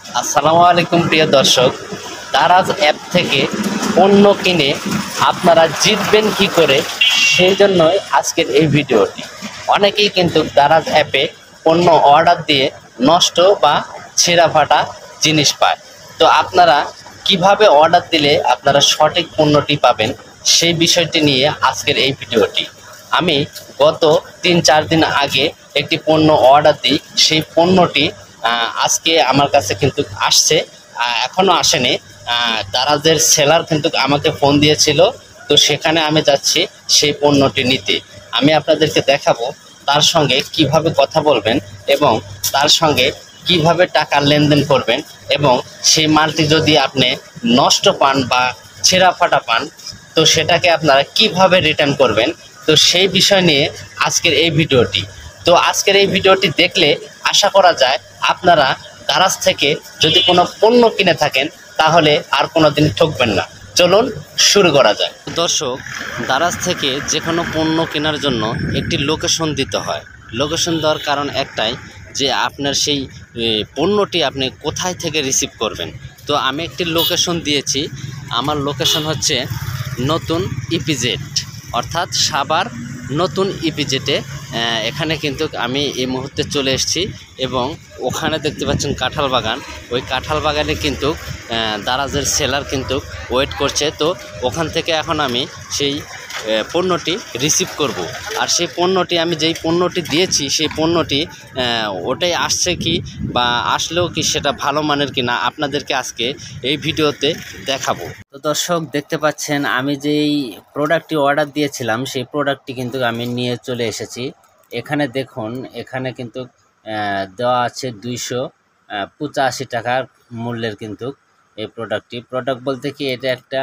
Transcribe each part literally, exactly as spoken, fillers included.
আসসালামু আলাইকুম প্রিয় দর্শক, দারাজ অ্যাপ থেকে পণ্য কিনে আপনারা জিতবেন কি করে, সেই জন্যই আজকের এই ভিডিওটি। অনেকেই কিন্তু দারাজ অ্যাপে পণ্য অর্ডার দিয়ে নষ্ট বা ছেঁড়া ফাটা জিনিস পায়। তো আপনারা কিভাবে অর্ডার দিলে আপনারা সঠিক পণ্যটি পাবেন, সেই বিষয়টি নিয়ে আজকের এই ভিডিওটি। আমি গত তিন চার দিন আগে একটি পণ্য অর্ডার দিই। সেই পণ্যটি আজকে আমার কাছে কিন্তু আসছে, এখনও আসেনি। দারাজের সেলার কিন্তু আমাকে ফোন দিয়েছিল, তো সেখানে আমি যাচ্ছি সেই পণ্যটি নিতে। আমি আপনাদেরকে দেখাবো তার সঙ্গে কিভাবে কথা বলবেন এবং তার সঙ্গে কিভাবে টাকা লেনদেন করবেন, এবং সেই মালটি যদি আপনি নষ্ট পান বা ছেঁড়া ফাটা পান, তো সেটাকে আপনারা কিভাবে রিটার্ন করবেন। তো সেই বিষয় নিয়ে আজকের এই ভিডিওটি। তো আজকের এই ভিডিওটি দেখলে আশা করা যায় আপনারা দারাজ থেকে যদি কোনো পণ্য কিনে থাকেন তাহলে আর কোনো দিন ঠকবেন না। চলুন শুরু করা যায়। দর্শক, দারাজ থেকে যে কোনো পণ্য কেনার জন্য একটি লোকেশন দিতে হয়। লোকেশন দেওয়ার কারণ একটাই, যে আপনার সেই পণ্যটি আপনি কোথায় থেকে রিসিভ করবেন। তো আমি একটি লোকেশন দিয়েছি। আমার লোকেশন হচ্ছে নতুন ইপিজেড, অর্থাৎ সাভার নতুন ইপিজেডে। এখানে কিন্তু আমি এই মুহূর্তে চলে এসেছি এবং ওখানে দেখতে পাচ্ছেন কাঁঠাল বাগান। ওই কাঁঠাল বাগানে কিন্তু দারাজের সেলার কিন্তু ওয়েট করছে। তো ওখান থেকে এখন আমি সেই পণ্যটি রিসিভ করব। আর সেই পণ্যটি আমি যেই পণ্যটি দিয়েছি সেই পণ্যটি ওটাই আসছে কি বা আসলেও কি সেটা ভালো মানের কি না, আপনাদেরকে আজকে এই ভিডিওতে দেখাবো। তো দর্শক, দেখতে পাচ্ছেন আমি যেই প্রোডাক্টটি অর্ডার দিয়েছিলাম সেই প্রোডাক্টটি কিন্তু আমি নিয়ে চলে এসেছি। এখানে দেখুন, এখানে কিন্তু দেওয়া আছে দুইশো পঁচাশি টাকার মূল্যের কিন্তু এই প্রোডাক্টটি। প্রোডাক্ট বলতে কি, এটা একটা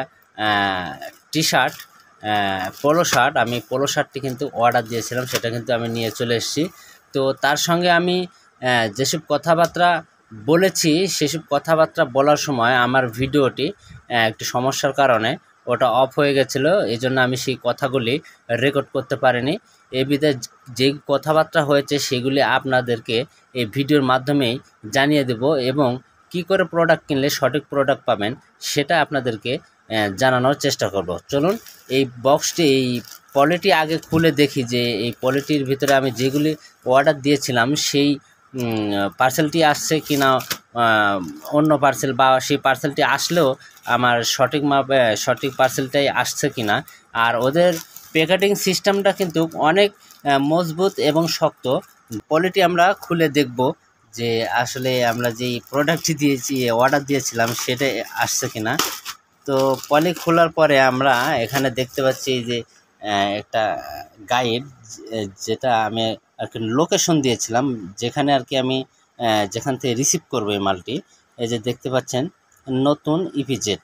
টি শার্ট, পোলো শার্ট। আমি পোলো শার্টটি কিন্তু অর্ডার দিয়েছিলাম, সেটা কিন্তু আমি নিয়ে চলে এসেছি। তো তার সঙ্গে আমি যেসব কথাবার্তা বলেছি সেসব কথাবার্তা বলার সময় আমার ভিডিওটি একটু সমস্যার কারণে ওটা অফ হয়ে গেছিলো, এই জন্য আমি সেই কথাগুলি রেকর্ড করতে পারিনি। এই বিধায় যে কথাবার্তা হয়েছে সেগুলি আপনাদেরকে এই ভিডিওর মাধ্যমেই জানিয়ে দেব, এবং কি করে প্রোডাক্ট কিনলে সঠিক প্রোডাক্ট পাবেন সেটা আপনাদেরকে জানানোর চেষ্টা করব। চলুন এই বক্সটি, এই পলিটি আগে খুলে দেখি যে এই পলিটির ভিতরে আমি যেগুলি অর্ডার দিয়েছিলাম সেই পার্সেলটি আসছে কি না, অন্য পার্সেল, বা সেই পার্সেলটি আসলেও আমার সঠিক মাপে সঠিক পার্সেলটাই আসছে কি না। আর ওদের প্যাকেটিং সিস্টেমটা কিন্তু অনেক মজবুত এবং শক্ত। পলিটি আমরা খুলে দেখব যে আসলে আমরা যেই প্রোডাক্টটি দিয়েছি, অর্ডার দিয়েছিলাম, সেটা আসছে কি না। তো পলি খোলার পরে আমরা এখানে দেখতে পাচ্ছি যে একটা গাইড, যেটা আমি আর কি লোকেশন দিয়েছিলাম, যেখানে আর কি আমি যেখান থেকে রিসিভ করবো এই মালটি। এই যে দেখতে পাচ্ছেন নতুন ইপিজেড।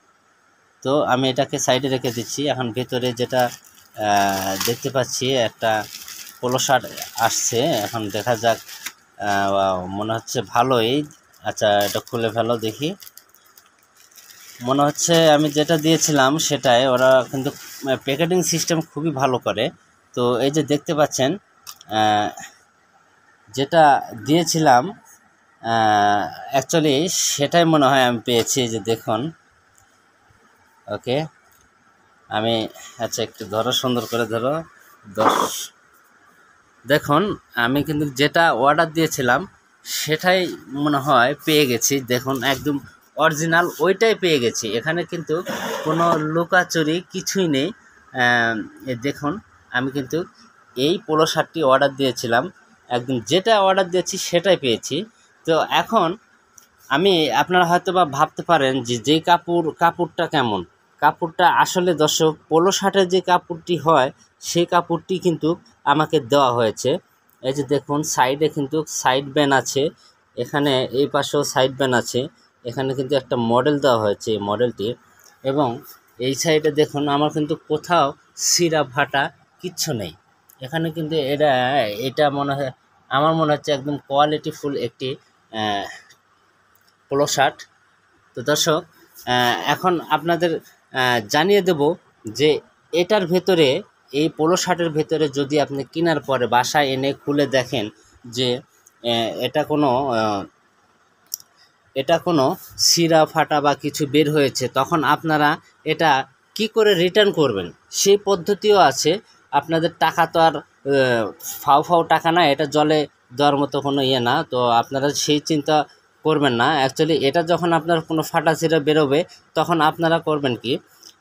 তো আমি এটাকে সাইডে রেখে দিচ্ছি। এখন ভেতরে যেটা দেখতে পাচ্ছি একটা পোলো শার্ট আসছে। এখন দেখা যাক, মনে হচ্ছে ভালোই। আচ্ছা, এটা খুলে ফেলো দেখি। মনে হচ্ছে আমি যেটা দিয়েছিলাম সেটাই, ওরা কিন্তু প্যাকেটিং সিস্টেম খুবই ভালো করে। তো এই যে দেখতে পাচ্ছেন যেটা দিয়েছিলাম অ্যাকচুয়ালি সেটাই মনে হয় আমি পেয়েছি। এই যে দেখুন, ওকে আমি, আচ্ছা একটু ধরো, সুন্দর করে ধরো। দশ দেখুন, আমি কিন্তু যেটা অর্ডার দিয়েছিলাম সেটাই মনে হয় পেয়ে গেছি। দেখুন, একদম অরিজিনাল ওইটাই পেয়ে গেছি। এখানে কিন্তু কোনো লুকাচুরি কিছুই নেই। দেখুন, আমি কিন্তু এই পোলো শার্টটি অর্ডার দিয়েছিলাম, একদম যেটা অর্ডার দিয়েছি সেটাই পেয়েছি। তো এখন আমি, আপনারা হয়তো বা ভাবতে পারেন যে যে কাপড় কাপড়টা কেমন। কাপড়টা আসলে দর্শক, পোলো শার্টের যে কাপড়টি হয় সেই কাপড়টি কিন্তু আমাকে দেওয়া হয়েছে। এই যে দেখুন, সাইডে কিন্তু সাইড ব্যান আছে, এখানে এই পাশেও সাইড ব্যান আছে। এখানে কিন্তু একটা মডেল দেওয়া হয়েছে, এই মডেলটি। এবং এই সাইডে দেখুন, আমার কিন্তু কোথাও ছিঁড়া ফাটা কিচ্ছু নেই। এখানে কিন্তু এটা এটা মনে হয়, আমার মনে হচ্ছে একদম কোয়ালিটিফুল একটি পোলো শার্ট। তো দর্শক, এখন আপনাদের জানিয়ে দেব যে এটার ভেতরে, এই পোলো শার্টের ভেতরে যদি আপনি কেনার পরে বাসায় এনে খুলে দেখেন যে এটা কোনো এটা কোনো ছিঁড়া ফাটা বা কিছু বের হয়েছে, তখন আপনারা এটা কি করে রিটার্ন করবেন সেই পদ্ধতিও আছে। আপনাদের টাকা তো আর ফাও ফাও টাকা না, এটা জলে দেওয়ার মতো কোনো ইয়ে না, তো আপনারা সেই চিন্তা করবেন না। অ্যাকচুয়ালি এটা যখন আপনার কোনো ফাটা ছিঁড়া বেরোবে তখন আপনারা করবেন কি,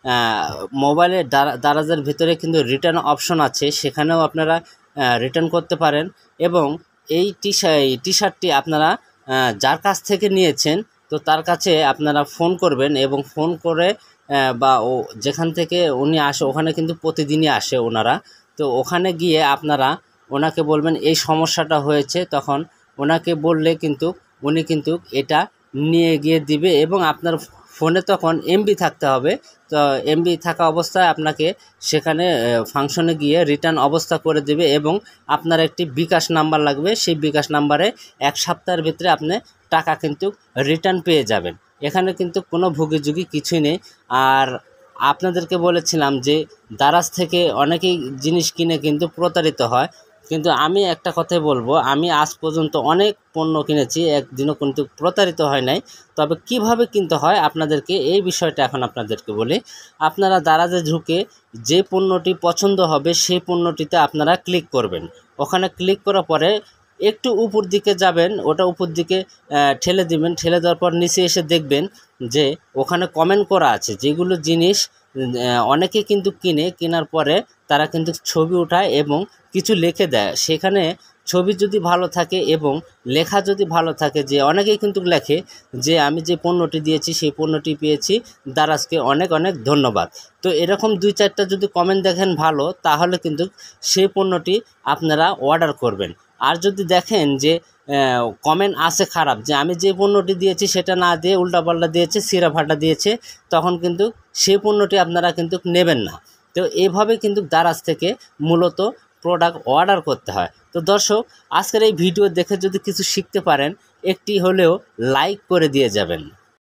মোবাইলের দারাজের ভিতরে কিন্তু রিটার্ন অপশন আছে, সেখানেও আপনারা রিটার্ন করতে পারেন। এবং এই টি টি শার্টটি আপনারা যার কাছ থেকে নিয়েছেন তো তার কাছে আপনারা ফোন করবেন, এবং ফোন করে বা ও যেখান থেকে উনি আসে ওখানে কিন্তু প্রতিদিনই আসে ওনারা, তো ওখানে গিয়ে আপনারা ওনাকে বলবেন এই সমস্যাটা হয়েছে, তখন ওনাকে বললে কিন্তু উনি কিন্তু এটা নিয়ে গিয়ে দিবে। এবং আপনার ফোনে তখন এমবি থাকতে হবে, তো এমবি থাকা অবস্থায় আপনাকে সেখানে ফাংশনে গিয়ে রিটার্ন অবস্থা করে দেবে, এবং আপনার একটি বিকাশ নাম্বার লাগবে, সেই বিকাশ নাম্বারে এক সপ্তাহের ভিতরে আপনি টাকা কিন্তু রিটার্ন পেয়ে যাবেন। এখানে কিন্তু কোনো ভুগিঝুগি কিছুই নেই। আর আপনাদেরকে বলেছিলাম যে দারাজ থেকে অনেকেই জিনিস কিনে কিন্তু প্রতারিত হয়, কিন্তু আমি একটা কথাই বলবো, আমি আজ পর্যন্ত অনেক পণ্য কিনেছি, একদিনও কিন্তু প্রতারিত হয় নাই। তবে কিভাবে কিনতে হয় আপনাদেরকে এই বিষয়টা এখন আপনাদেরকে বলি। আপনারা দারাজে ঢুকে যে পণ্যটি পছন্দ হবে সেই পণ্যটিতে আপনারা ক্লিক করবেন। ওখানে ক্লিক করার পরে একটু উপর দিকে যাবেন, ওটা উপর দিকে ঠেলে দিবেন, ঠেলে দেওয়ার পর নিচে এসে দেখবেন যে ওখানে কমেন্ট করা আছে, যেগুলো জিনিস অনেকে কিন্তু কিনে, কেনার পরে তারা কিন্তু ছবি উঠায় এবং কিছু লিখে দেয়। সেখানে ছবি যদি ভালো থাকে এবং লেখা যদি ভালো থাকে, যে অনেকেই কিন্তু লেখে যে আমি যে পণ্যটি দিয়েছি সেই পণ্যটি পেয়েছি, দারাজকে অনেক অনেক ধন্যবাদ। তো এরকম দুই চারটা যদি কমেন্ট দেখেন ভালো, তাহলে কিন্তু সেই পণ্যটি আপনারা অর্ডার করবেন। আর যদি দেখেন যে কমেন্ট আছে খারাপ, যে আমি যে পণ্যটি দিয়েছি সেটা না দিয়ে উল্টাপাল্টা দিয়েছে, ছিঁড়া ফাটা দিয়েছে, তখন কিন্তু সেই পণ্যটি আপনারা কিন্তু নেবেন না। তো এইভাবে কিন্তু দারাজ থেকে মূলত প্রোডাক্ট অর্ডার করতে হয়। তো দর্শক, আজকের এই ভিডিও দেখে যদি কিছু শিখতে পারেন, একটি হলেও লাইক করে দিয়ে যাবেন।